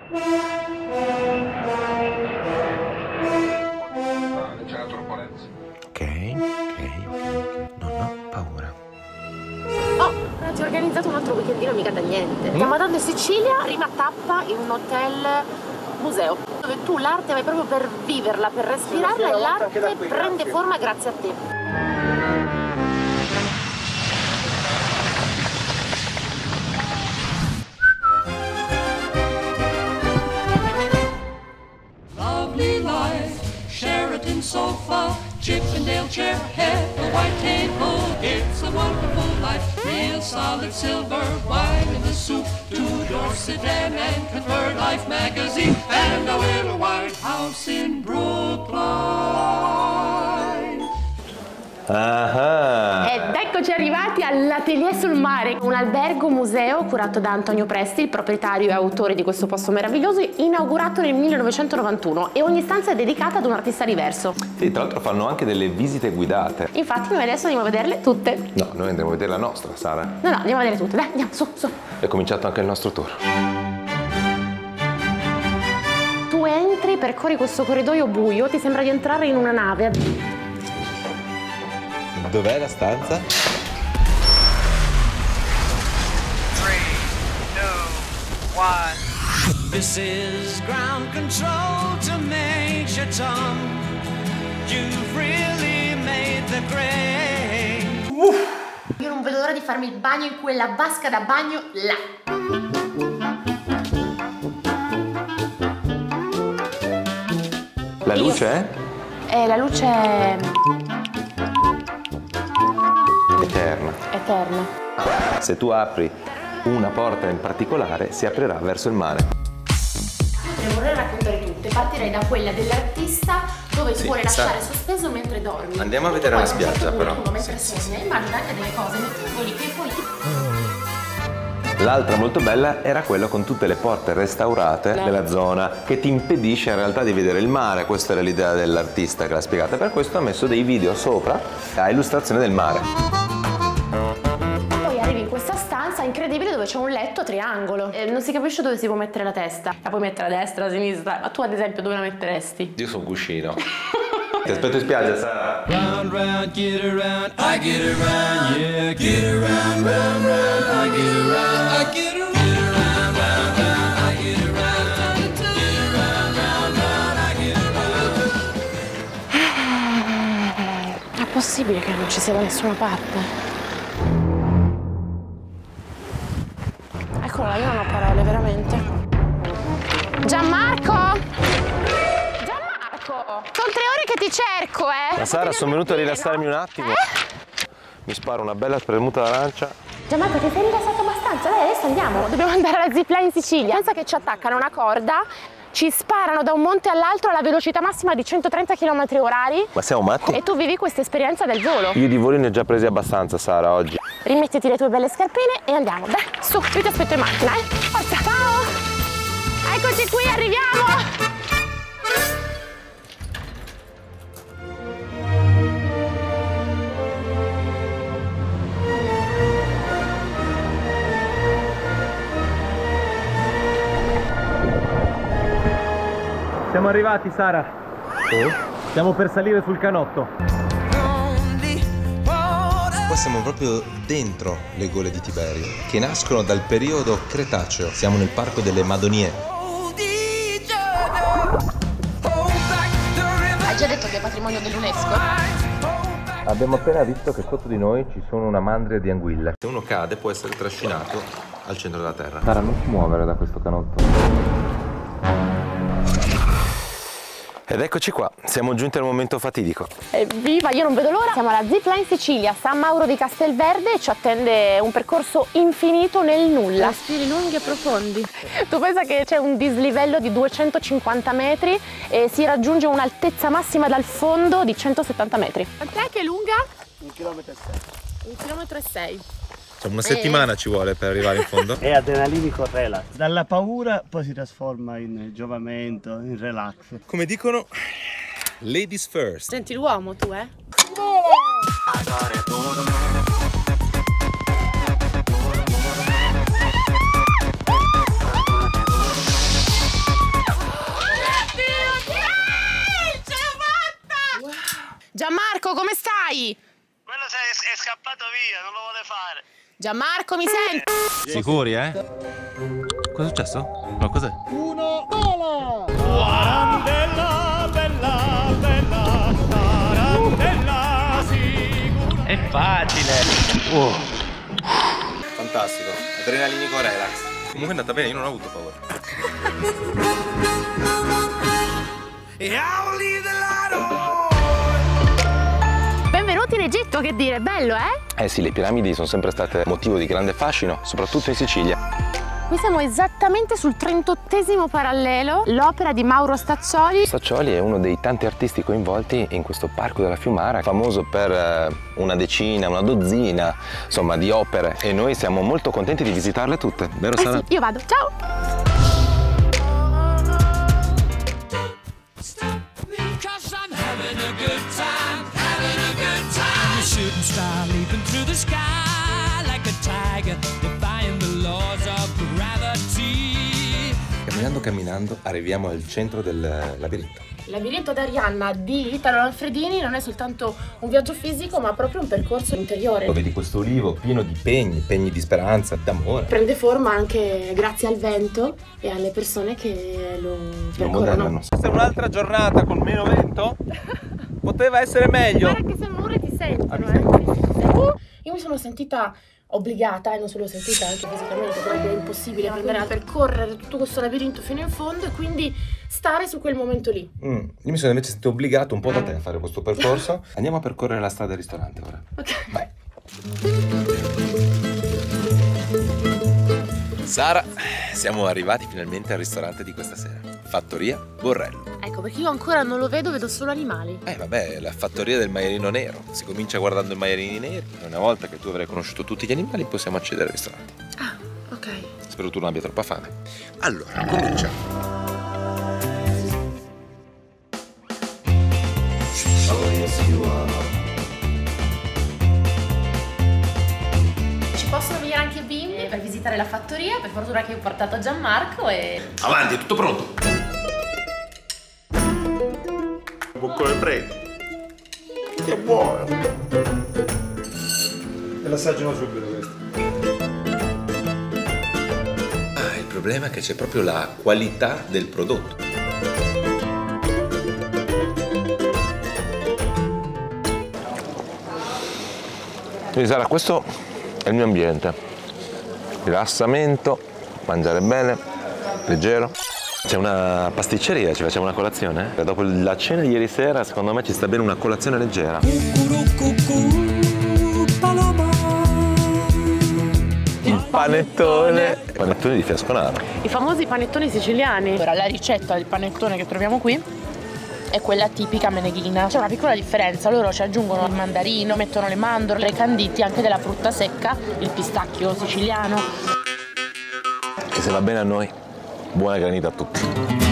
C'era turbolenza. Ok. Non ho paura. Oh, ti ho organizzato un altro weekendino mica da niente. Stiamo andando in Sicilia, prima tappa in un hotel museo, dove tu l'arte vai proprio per viverla, per respirarla, e l'arte prende forma grazie a te. Sheraton sofa, Chippendale chair, head, a white table. It's a wonderful life, real solid silver wine in the soup. Two-door sedan and convert Life magazine, and a little white house in Brookline. Ed eccoci arrivati all'Atelier sul Mare, un albergo museo curato da Antonio Presti, il proprietario e autore di questo posto meraviglioso, inaugurato nel 1991, e ogni stanza è dedicata ad un artista diverso. Sì, tra l'altro fanno anche delle visite guidate. Infatti noi adesso andiamo a vederle tutte. No, noi andremo a vedere la nostra, Sara. No, andiamo a vedere tutte, dai, andiamo, su. È cominciato anche il nostro tour. Tu entri, percorri questo corridoio buio, ti sembra di entrare in una nave. Dov'è la stanza? 3, 2, 1. This is ground control to Major Tom. You've really made the grade. Io non vedo l'ora di farmi il bagno in quella vasca da bagno là. La luce è? La luce è eterna. Se tu apri una porta in particolare, si aprirà verso il mare. Ne vorrei raccontare tutte. Partirei da quella dell'artista, dove ti vuole lasciare sospeso mentre dormi. Andiamo a vedere la spiaggia, però. Mentre sogna, immagina anche delle cose notevoli che poi... L'altra molto bella era quella con tutte le porte restaurate della zona, che ti impedisce in realtà di vedere il mare. Questa era l'idea dell'artista che l'ha spiegata. Per questo ha messo dei video sopra a illustrazione del mare. Poi arrivi in questa stanza incredibile dove c'è un letto a triangolo. Non si capisce dove si può mettere la testa. La puoi mettere a destra, a sinistra. Ma tu ad esempio dove la metteresti? Io sono cuscino. Ti aspetto in spiaggia, Sara. Round, round, get around, I get around, yeah, get around, round, round, I get around, I get around, round, round, I get around, get around, round, round, I get around. È possibile che non ci sia da nessuna parte? Eccola, io non ho parole, veramente. Gianmarco! Sono 3 ore che ti cerco, Ma Sara, sono venuto a rilassarmi un attimo. Mi sparo una bella spremuta d'arancia. Gianmarco, ti sei rilassato abbastanza? Dai, adesso andiamo. Dobbiamo andare alla zipline in Sicilia. Pensa che ci attaccano una corda, ci sparano da un monte all'altro alla velocità massima di 130 km/h. Ma siamo matti? E tu vivi questa esperienza del volo. Io di voli ne ho già presi abbastanza, Sara, oggi. Rimettiti le tue belle scarpine e andiamo. Dai, su, io ti aspetto in macchina, Forza, ciao! Eccoci qui, arriviamo! Siamo arrivati, Sara. Stiamo per salire sul canotto. Qua siamo proprio dentro le gole di Tiberio, che nascono dal periodo Cretaceo. Siamo nel parco delle Madonie. Hai già detto che è patrimonio dell'UNESCO? Abbiamo appena visto che sotto di noi ci sono una mandria di anguille. Se uno cade può essere trascinato al centro della terra. Sara, non ti muovere da questo canotto. Ed eccoci qua, siamo giunti al momento fatidico. Evviva, io non vedo l'ora. Siamo alla Zipline Sicilia, San Mauro di Castelverde, e ci attende un percorso infinito nel nulla. Respiri lunghi e profondi. Tu pensa che c'è un dislivello di 250 metri e si raggiunge un'altezza massima dal fondo di 170 metri. Quant'è che è lunga? 1,6 km. 1,6 km. Una settimana ci vuole per arrivare in fondo. È adrenalinico relax. Dalla paura poi si trasforma in giovamento, in relax. Come dicono, ladies first. Senti l'uomo tu, via, non lo vuole fare. Gianmarco, mi senti? Sicuri, Cosa è successo? No, cos'è? Uno, vola! Tarantella, bella, bella, tarantella, sicura. È facile. Fantastico, adrenalinico relax. Comunque è andata bene, io non ho avuto paura. Benvenuti in Egitto, che dire, bello, eh? Eh sì, le piramidi sono sempre state motivo di grande fascino, soprattutto in Sicilia. Qui siamo esattamente sul 38° parallelo, l'opera di Mauro Staccioli. Staccioli è uno dei tanti artisti coinvolti in questo parco della Fiumara, famoso per una decina, una dozzina, insomma, di opere, e noi siamo molto contenti di visitarle tutte, vero Sara? Sì, io vado, ciao! Camminando arriviamo al centro del labirinto. Il labirinto d'Arianna di Italo Manfredini non è soltanto un viaggio fisico, ma proprio un percorso interiore. Vedi questo ulivo pieno di pegni di speranza, d'amore. Prende forma anche grazie al vento e alle persone che lo percorrono. Questa è un'altra giornata con meno vento? Poteva essere meglio. Guarda che sembrano ti sentono, Io mi sono sentita obbligata, e non solo sentita, anche fisicamente, perché è impossibile andare a percorrere tutto questo labirinto fino in fondo e quindi stare su quel momento lì. Io mi sono invece sentito obbligato un po' da te a fare questo percorso. Andiamo a percorrere la strada del ristorante ora. Ok. Vai. Sara, siamo arrivati finalmente al ristorante di questa sera. Fattoria Borrello. Ecco, perché io ancora non lo vedo solo animali. Vabbè, la fattoria del maialino nero. Si comincia guardando i maialini neri. Una volta che tu avrai conosciuto tutti gli animali, possiamo accedere al ristorante. Ah, ok. Spero tu non abbia troppa fame. Allora, cominciamo. Ci possono venire anche i bimbi per visitare la fattoria. Per fortuna che ho portato Gianmarco e... Avanti, è tutto pronto. Boccone prego. Che buono. E l'assaggiano subito questo. Il problema è che c'è proprio la qualità del prodotto. Quindi Sara, questo è il mio ambiente. Rilassamento, mangiare bene, leggero. C'è una pasticceria, ci facciamo una colazione? Dopo la cena di ieri sera, secondo me ci sta bene una colazione leggera. Il panettone di Fiasconaro. I famosi panettoni siciliani. Allora, la ricetta del panettone che troviamo qui è quella tipica meneghina. C'è una piccola differenza, loro ci aggiungono il mandarino, mettono le mandorle, i canditi, anche della frutta secca, il pistacchio siciliano. E se va bene a noi, buona granita a tutti.